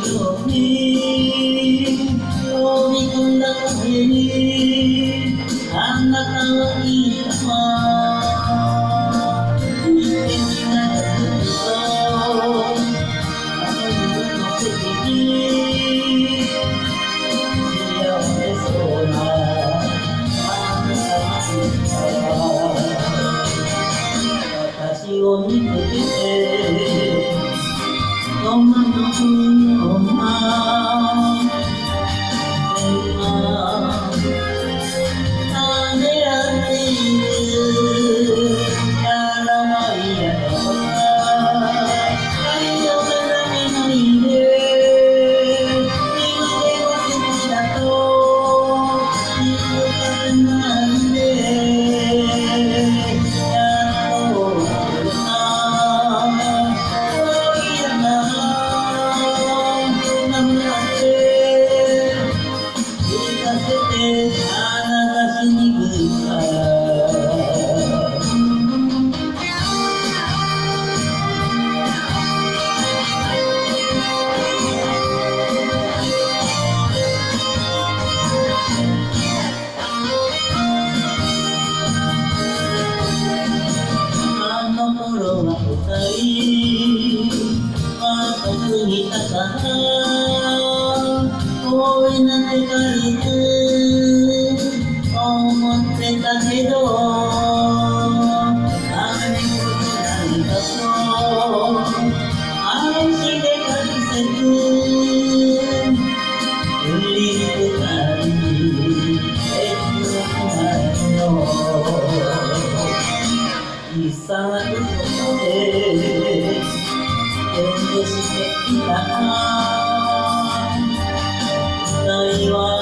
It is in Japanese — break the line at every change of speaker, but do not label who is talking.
ように飲み込んだ声にあなたは言ったわ。見てみながらずっとあの夜の席に幸せそうなあなたがいた。私を見つけてロマンのような線が種やっているやらないやら太陽がダメないで今でも好きだと言うからなんでやっと過ぎたから公園なんて軽く思ってたけどあれこそ何かと愛して隠せず振り向かに切なの小さな嘘で遠慮していた愛は